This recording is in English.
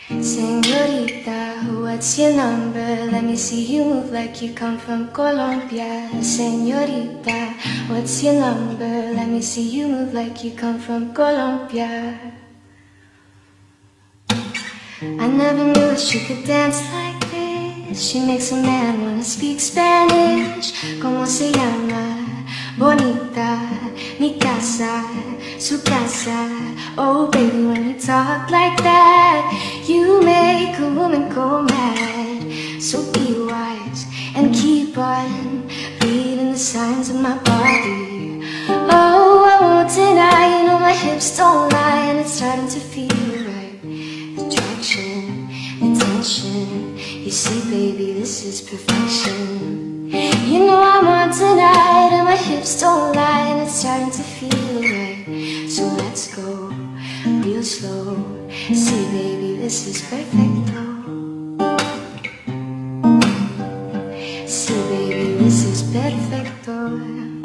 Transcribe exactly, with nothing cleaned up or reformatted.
Señorita, what's your number? Let me see you move like you come from Colombia. Señorita, what's your number? Let me see you move like you come from Colombia. I never knew that she could dance like this. She makes a man wanna speak Spanish. ¿Cómo se llama? Bonita, mi casa, su casa. Oh baby, when you talk like that, you make a woman go mad. So be wise and keep on reading the signs of my body. Oh, I won't deny, you know my hips don't lie, and it's starting to feel right. The traction, the tension, you see baby, this is perfection. You know I'm on tonight, and my hips don't lie, and it's starting to feel right. So let's go real slow. See baby, this is perfecto. See baby, this is perfecto.